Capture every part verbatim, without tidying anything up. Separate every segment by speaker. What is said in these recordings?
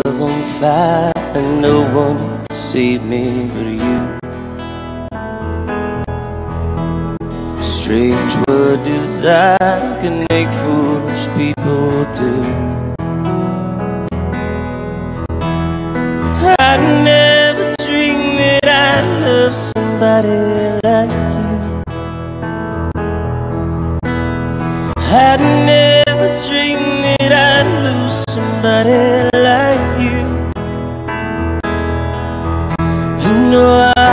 Speaker 1: was on fire and no one could save me but you. Strange what desire can make foolish people do. I never dreamed that I'd love somebody like you. I never dreamed that I'd lose somebody like you. You know I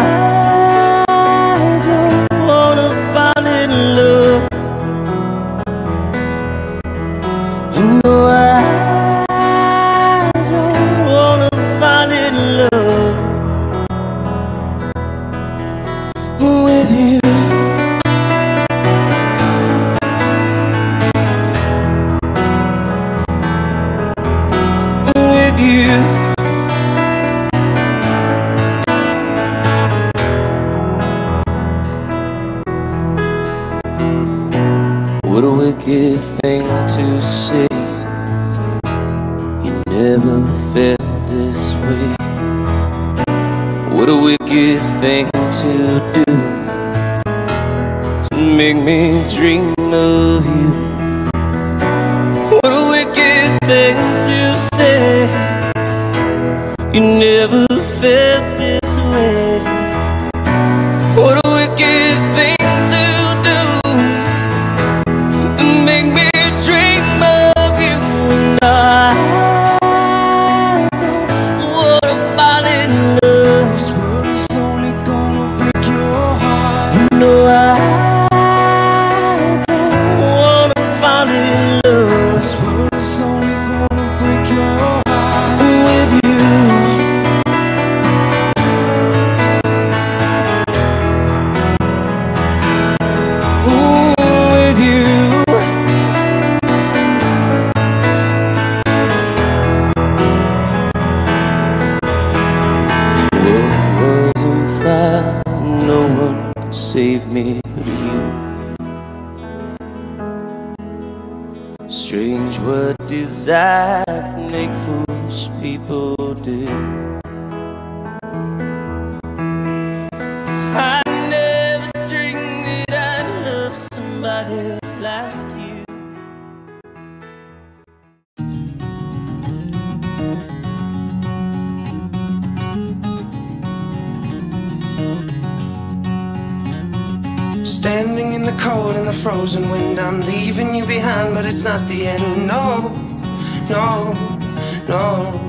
Speaker 1: don't wanna fall in love. You know I don't wanna fall in love with you. With you. What a wicked thing to say. You never felt this way. What a wicked thing to do, to make me dream of you. What a wicked thing to say. You never felt this way. What a wicked thing to do, to make me dream of you. And I don't wanna fall in love. This world is only gonna break your heart. You know I don't wanna fall in love. This world is only gonna break your heart with you. Save me but you. Strange what desire can make foolish people do. I never dreamed that I'd love somebody like you.
Speaker 2: Standing in the cold and the frozen wind, I'm leaving you behind, but it's not the end. No, no, no.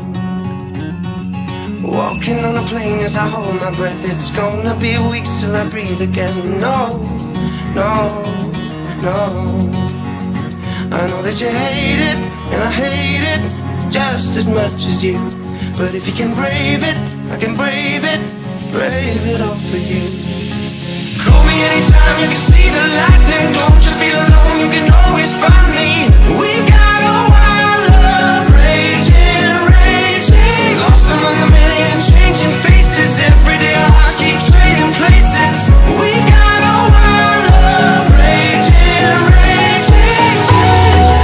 Speaker 2: Walking on a plane as I hold my breath. It's gonna be weeks till I breathe again. No, no, no. I know that you hate it, and I hate it just as much as you. But if you can brave it, I can brave it, brave it all for you. Call me anytime, you can see the lightning. Don't you feel alone, you can always find me. We got a wild love raging, raging. Lost among a million changing faces. Every day our hearts keep trading places. We got a wild love raging, raging, raging.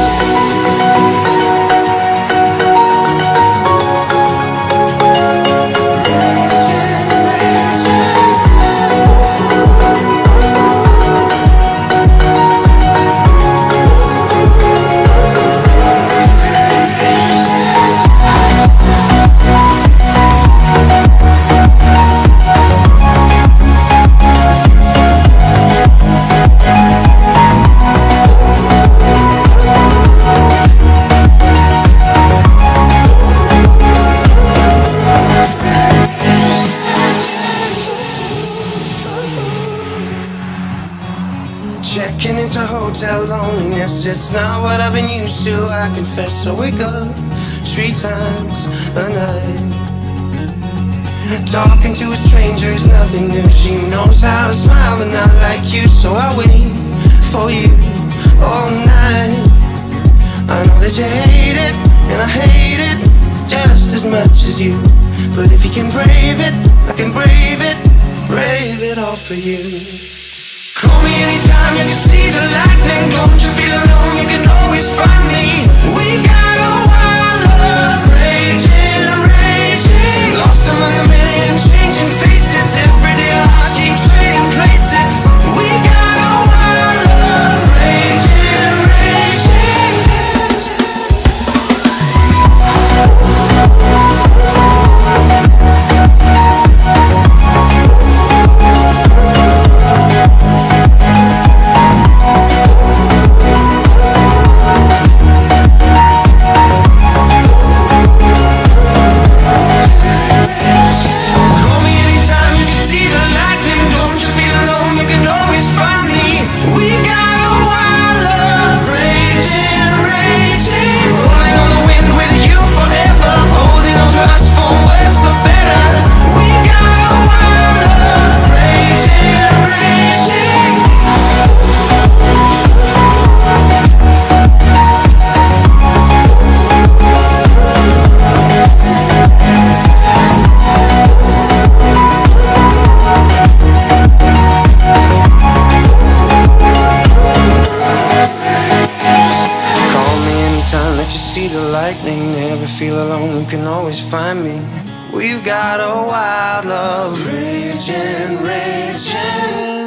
Speaker 2: Checking into hotel loneliness, it's not what I've been used to, I confess. I wake up three times a night. Talking to a stranger is nothing new. She knows how to smile but not like you. So I wait for you all night. I know that you hate it, and I hate it just as much as you. But if you can brave it, I can brave it, brave it all for you. Call me anytime, you can see the lightning. Don't you feel alone, you can always find me. We got a wild love raging. the lightning, never feel alone, you can always find me. We've got a wild love, raging, raging.